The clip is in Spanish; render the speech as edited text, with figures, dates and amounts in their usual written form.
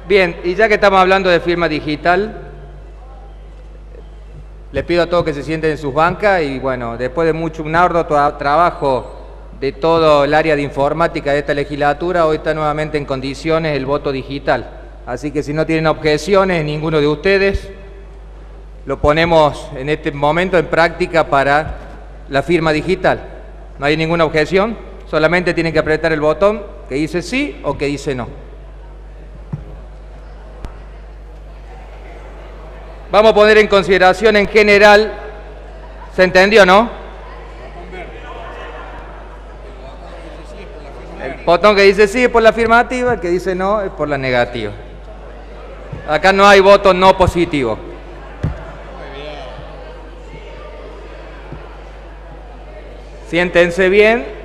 Bien, y ya que estamos hablando de firma digital, les pido a todos que se sienten en sus bancas y bueno, después de un arduo trabajo de todo el área de informática de esta legislatura, hoy está nuevamente en condiciones el voto digital. Así que si no tienen objeciones, ninguno de ustedes, lo ponemos en este momento en práctica para la firma digital. ¿No hay ninguna objeción? Solamente tienen que apretar el botón que dice sí o que dice no. Vamos a poner en consideración en general, ¿se entendió, no? El botón que dice sí es por la afirmativa, el que dice no es por la negativa. Acá no hay voto no positivo. Siéntense bien.